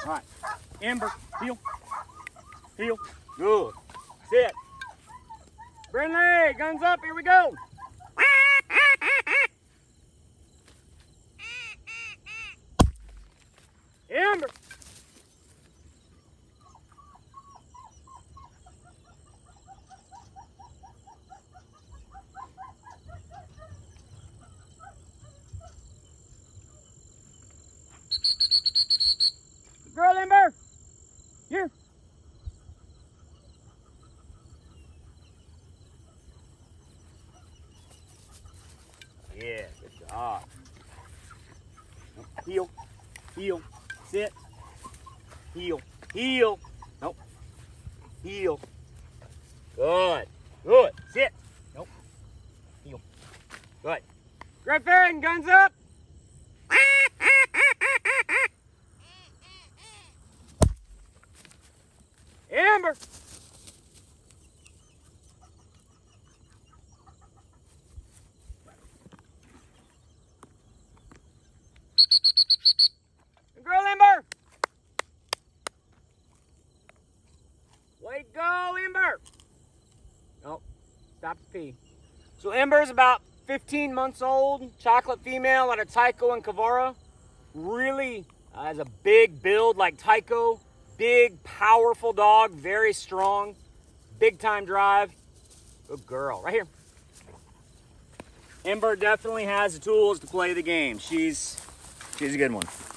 All right. Ember, heel. Heel. Good. Sit. Brindley, guns up. Here we go. Ember. Girl, Ember. Here. Yeah, good job. Heel, heel, sit, heel, heel. Nope. Heel. Good. Good. Sit. Nope. Heel. Good. Griffin, guns up. Ember. Girl, Ember. Way to go, Ember. Nope. Stop to pee. So Ember's about 15 months old, chocolate female out of Tycho and Kavara. Really has a big build like Tycho. Big, powerful dog, very strong. Big time drive. Good girl. Right here. Ember definitely has the tools to play the game. She's a good one.